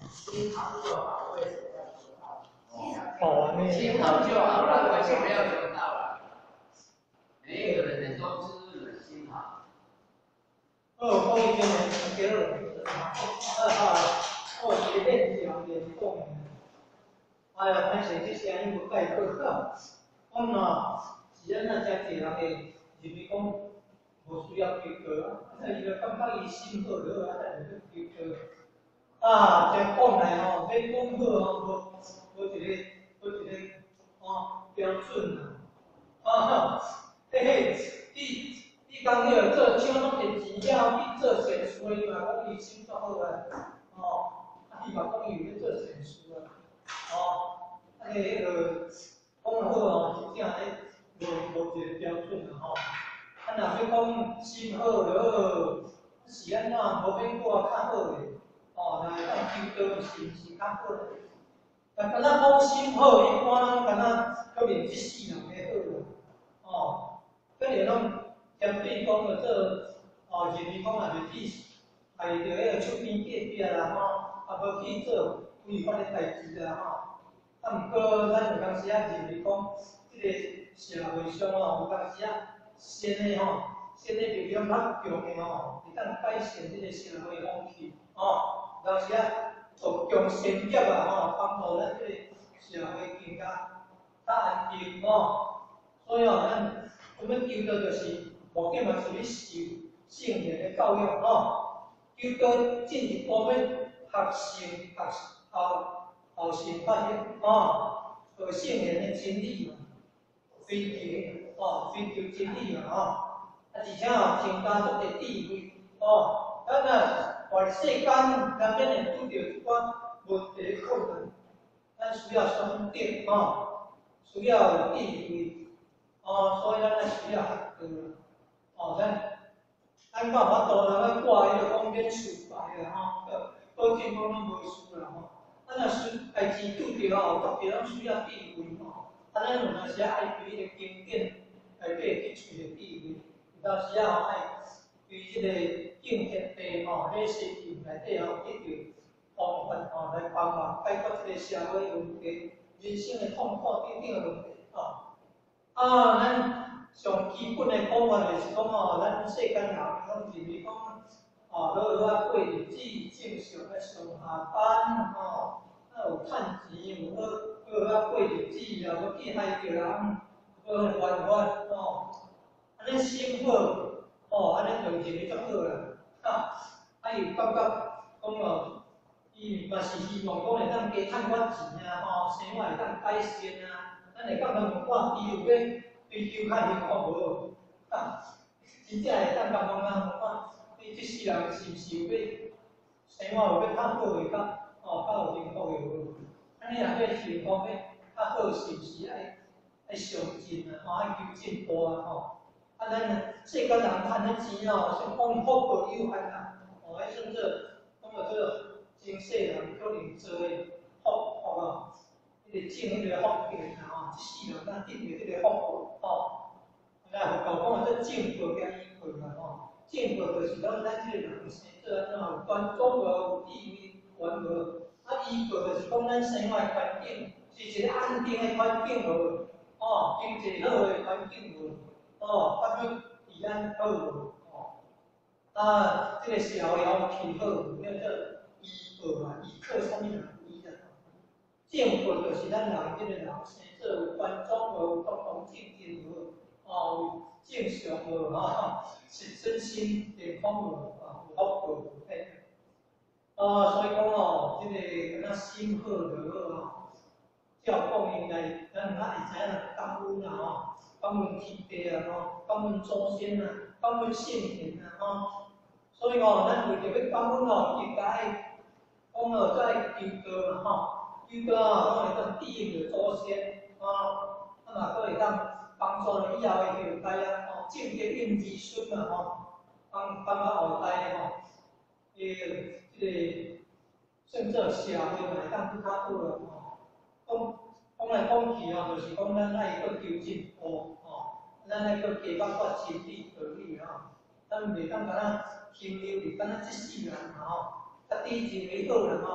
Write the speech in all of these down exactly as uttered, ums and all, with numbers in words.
心好就好，为什么要求道？ 哦，那心好就好了，为什么要求道了？每一个人都知日心好。 二方一边人给二二号二学练两点动，哎呀，咱成绩声音无介好，我嘛是安那遮济人会认为讲无需要求道，啊，伊就感觉伊心好就好，啊，才会去求道。啊，这讲来吼，要讲好吼，无无一个无一个哦标准啊，啊，嘿嘿，你你讲迄个做抢拢摕钱了，去做善事的嘛，讲伊心足好啊，哦，啊，伊嘛讲伊要做善事啊，哦，啊，迄迄个讲好哦，真正咧无无一个标准啊吼，啊，若要讲心好就好，是安怎无免过较好诶。哦，来当求道是毋是较好咧？但敢若讲心好，一般拢敢若可能一世人的好啦。哦，可能拢针对讲个做哦，认为讲也袂去害着迄个厝边隔壁啦吼，啊无去做违法的代志啦吼。啊，毋过咱有当时啊认为讲，即个社会上哦，有当时啊善的吼，善的力量较强的吼，会当改善即个社会风气哦。有当时啊，从强善业啊吼，帮助咱即个社会更加较安定吼。所以哦，咱我们求道就是目的嘛是要受圣贤的教育吼。求道进一步要学圣学后后圣发现吼，学圣贤的真理嘛，追求哦，追求真理嘛吼。啊，而且哦，增加足个智慧哦。咱若活世间难免会拄着一寡问题困难，咱需要选择吼，需要有智慧哦，所以咱需要学道哦，咱咱到法度人咧挂迄个讲免失败啦吼，保证讲咱无输啦吼。咱若是代志拄着吼，特别咱需要智慧吼。啊，咱有当时爱对迄个经典内底去找着智慧，有当时啊爱对迄个敬天地吼，迄个世界内底吼得到方法吼来帮忙解决即个社会问题、人生的痛苦等等的问题吼。啊，咱上基本的讲法就是讲吼，咱世间人拢认为讲，哦，好好啊过日子，正常的上下班吼，啊有趁钱，有好好好啊过日子，啊要去害着人，好犯法吼，安尼心好，哦，安尼就认为足好啦，哈，啊伊感觉讲哦，伊嘛是希望讲会当加趁我钱啊，吼，生活会当改善啊。咱会感觉讲，我伊有要追求较幸福无？啊，真正会当感觉讲，我你即世人是毋是有要生活有要较好诶，较哦较有幸福诶无？安尼若要幸福要较好，是毋是爱爱上进啊？吼，爱求进步啊？吼，啊，咱世间人趁咧钱哦，先讲福报有限啊，哦，迄算做讲个做真世人可能做诶福福啊。迄个种迄个福田啊吼，即世人咱得着迄个福报吼。咱佛教讲做正报甲依报啦吼，正报就是讲咱即个人生做安怎有端庄无，有智慧权无，啊依报就是讲咱生活环境是一个安定的环境无，吼，经济好的环境无，吼，法律治安好无，吼，啊，即个社会风气好无，叫做依报啊，依靠啥物人？正报就是咱人即个人生做有端庄无，有公公正正无，哦，有正常无吼，是身心健康无，啊，有福报嘿。啊，所以讲哦，即个敢若心好就好吼。照讲应该咱若会知影感恩啦吼，感恩天地啊吼，感恩祖先啊，感恩圣贤啊吼。所以哦，咱为着要感恩哦，应该爱讲哦，在求道嘛吼。求道啊，我会当庇应着祖先啊，啊嘛，佫会当帮助了以后的后代啊，吼，种德应儿孙嘛吼，帮帮到后代吼，诶，即个算做社会嘛会当更较好啦吼。讲讲来讲去哦，就是讲咱爱佫求进步吼，咱爱佫加发发真理道理吼，咱袂当干那停留伫干那即世人嘛吼，较低前为好啦吼。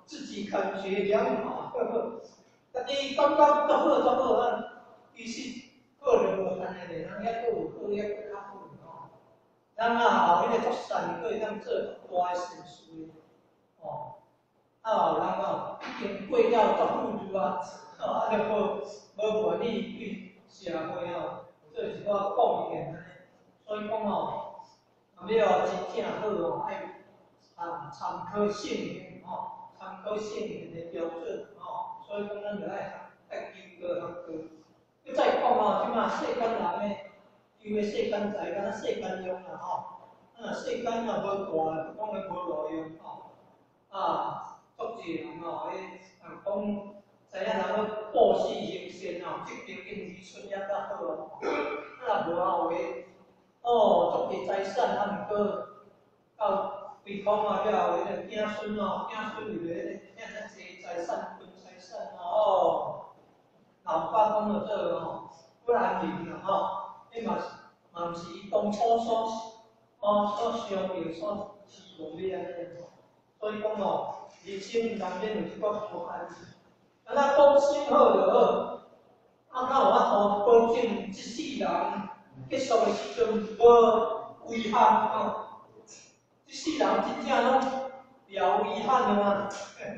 自己感觉良好，呵呵。但你感觉足好足好啊，其实好就无安尼咧，人遐佫有好，遐佫较好吼。人啊后迄个作善，佫会当做大诶善事诶，哦。啊后人哦，已经过了足富裕啊，哦，啊就无无愿意对社会哦做一寡贡献安尼。所以讲哦，后尾哦真正好哦，爱啊参考圣经吼，参考圣经的标准吼。所以讲咱就爱爱求过学过。佮再讲哦，即马世间人诶，求诶世间财，敢若世间用啦吼。啊，世间若无大，就讲诶无路用吼。啊，足济人吼，迄人讲知影人要报喜行善吼，积极应之春也较好哦。啊，若无后诶。哦，足济财产，啊，毋过到归空啊了后，迄个子孙哦，子孙有咧遐遐济财产，分财产哦，老爸讲到这吼，不然灵啦吼，迄嘛是嘛毋是伊当初所哦所想着所期望的安尼吼，所以讲哦，人生难免有即个无安。啊，咱讲心好就好，啊，哪有法度保证一世人？结束的时阵无遗憾哦，这世人真正拢了遗憾的吗？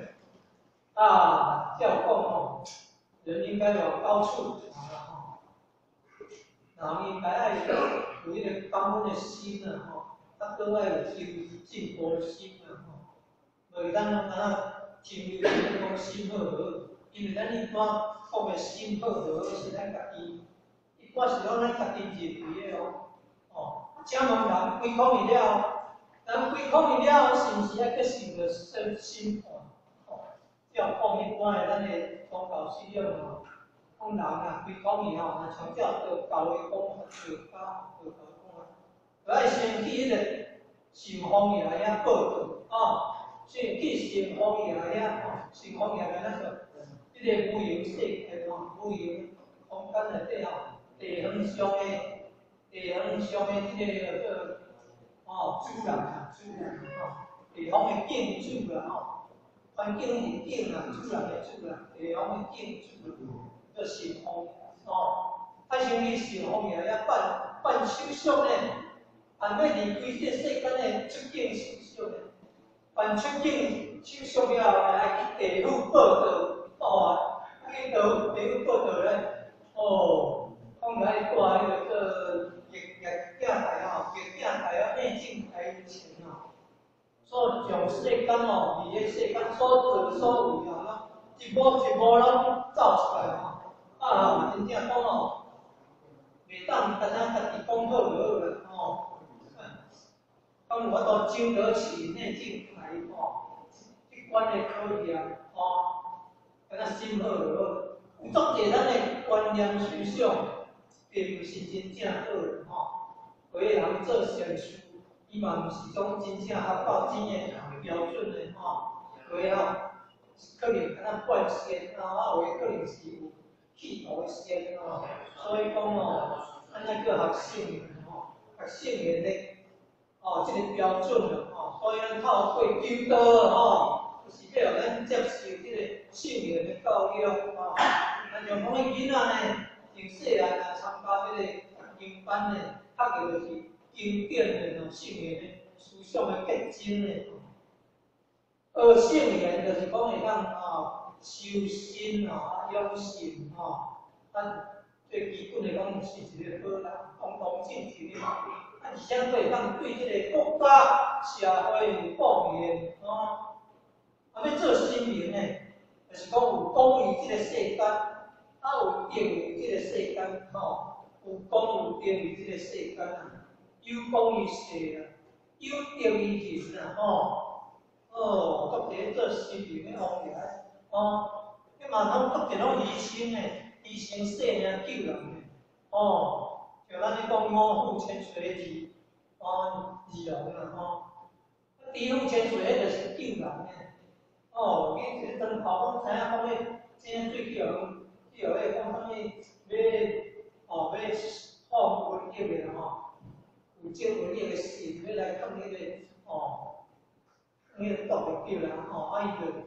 啊，照讲哦，人应该有高处爬啦吼，人应该爱有迄个感恩的心啊吼，啊，搁爱有进进步的心啊吼，袂当安那停留在讲心好好，因为咱一般讲的心好好是咱家己。我是讲咱家己认为的哦，哦，正问人归空去了，人归空去了，是毋是还佫想着生心寒？哦，照讲一般的咱的宗教信仰哦，讲人啊归空去吼，若像照道教的讲法，道家道教讲法，就爱先去迄个神方爷遐报道哦，先去神方爷遐吼，神方爷遐说，迄个无形世界吼，无形空间内底吼。地方上诶，地方上诶，即个叫做哦主人啊，主人吼，地方诶建筑啦吼，环境是建啦，主人诶主人，地方诶建筑叫神方哦。啊，像伊神方爷遐办办手续呢，办要离开这世间诶出境手续呢，办出境手续了后，还去地府报道哦，去地府地府报道咧，哦。讲来带迄个个业业境台吼，业境台啊，内境台前吼，所从世间吼，伫个世间所做所为吼，一步一步拢走出来吼，啊，真正讲吼，袂当单单家己讲好就好啦吼，讲有法度经得起内境台吼，一关的考验吼，敢若心好就好，有足济咱的观念思想。并毋是真正好的吼，有个人做善事，伊嘛毋是讲真正合到真诶标准的吼，有个吼可能敢若惯善啊，啊有个可能是有企图的善吼，所以讲哦，咱那个学圣言吼，学圣言的哦，即、这个标准了吼，所以咱透过求道吼，就是要互咱接受即个圣言的教育吼，咱像讲迄囡仔呢。从细汉啊参加即个读经班呢，读的就是经典的吼，圣言的思想的结晶的。而圣言就是讲会当吼修心吼、养性吼，咱最基本的讲是一个好人，公公正正的。啊，而且会当对即个国家、社会有贡献吼。啊，要做新民呢，就是讲有公益即个世间。啊，有定位即个世间吼，有讲有定位即个世间啊，有讲于世啊，有定于人啊吼，哦，足济做新民的方面哦，迄嘛拢足济拢牺牲诶，牺牲性命救人诶，哦，像咱咧讲五虎千岁义，哦，义勇啦吼，义勇千岁迄就是救人诶，哦，伊一个灯泡，拢知影讲迄真最救人。以后咧讲啥物要哦要放瘟疫的吼，有这瘟疫的事要来抗迄个哦，迄个毒就对啦吼，啊伊就算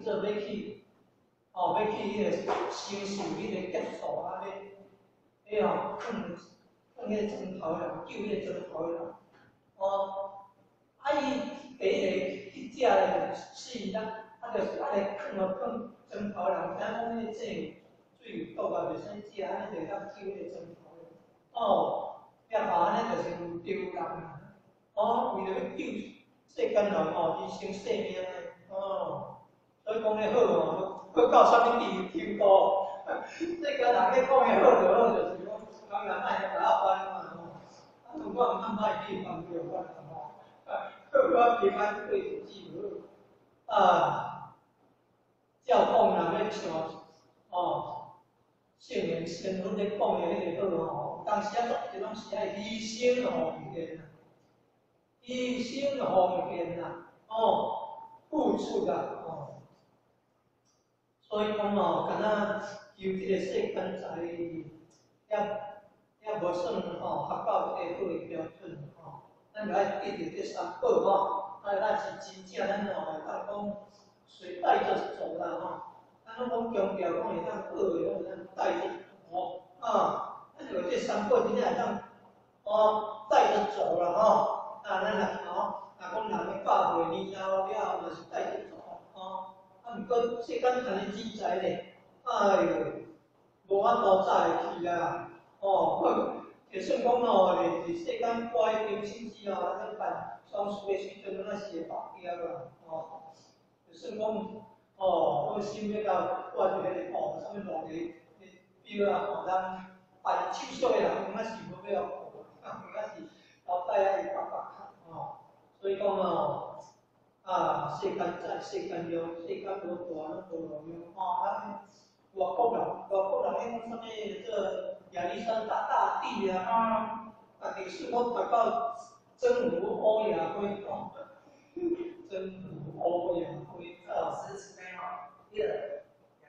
叫做要去，哦，要去迄个承受迄个结束啊，要，迄哦，放放迄个砖头人，救迄个砖头人，哦，啊伊第一个去食咧死啦，啊就是啊咧放落放砖头人，听讲迄个这水毒啊，袂使食，安尼就当救迄个砖头人，哦，也嘛安尼就是有丢人啊，哦，为着要救世间人哦，牺牲性命诶，哦。所以讲咧好哦，好到啥物地地步？世间人咧讲诶好就好，就是讲讲人卖甲我办嘛吼，啊如果毋通歹去办就办啦吼，我平安过日子好，啊，照讲人咧像哦，圣人先阮咧讲诶迄个好吼，当时啊做一种是爱牺牲奉献啊，牺牲奉献啊，哦，付出啊，哦。所以讲哦，敢若求这个世间财，也也无算吼合到这个好的标准吼。咱就爱记住这三宝吼，啊，咱是真正咱吼会当讲随带着走啦吼。咱拢讲强调讲会当好的，拢会当带着走啊。咱就这三宝真正会当哦带着走啦吼。啊，咱若吼，若讲人咧百岁年后了，嘛是带着走吼。啊，毋过世间安尼记载咧，哎哟，无法度早会去啊！哦，就算讲哦，咧是世间挂迄张信纸哦，咱办丧事的时阵，咱是会白标啦，哦，就算讲哦，我心要到挂住迄个哦，啥物路个标啊，哦，咱办手续的人，敢若是无要顾，啊，敢若是交代啊，伊白白看哦，所以讲哦。啊，世间在，世间了，世间无大，拢无路用。吼，咱外国人，外国人迄讲啥物，这亚历山大大帝啊，啊，啊，历史我读到真武欧亚辉，哦，真武欧亚辉，啊， 十次没有，第二，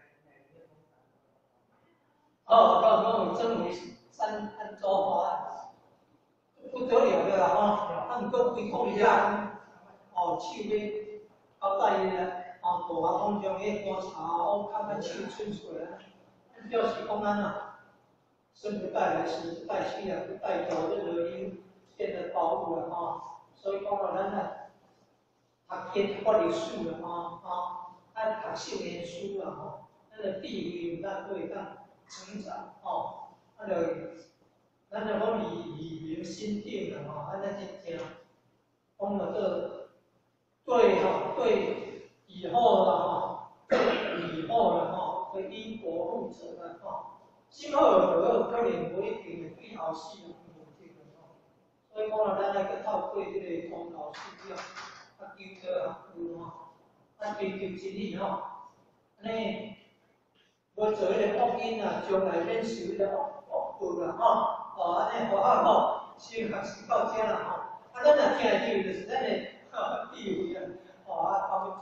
哦，刚刚有真武三安州啊，不得了的啦，吼，啊，毋过规统下。哦，手要交代伊咧，哦，大阿讲将迄观察哦，看看手伸出来，表示讲咱啊，生不带来，死不带去啊，不带走任何一件的宝物啊，吼，所以讲啊，咱啊，读经读历史啊，吼，吼，爱读圣贤书啊，吼，咱的地位有咱会当成长，吼，啊，就咱就讲以以明心定啊，吼，咱真正讲了这。对哈，对以后了哈，以后了哈，会因果负责的哈。今后有可能不一定对后世有问题的哈。所以讲了，咱来去透过这个从老师了，啊，求得啊，有哈，啊，追求真理哈，安尼无做迄个恶因啊，将来免受迄个恶恶报啦哈。哦，安尼好啊吼，先学习到这啦哈。啊，咱若听得就是咱的。地位啊，哦啊，他们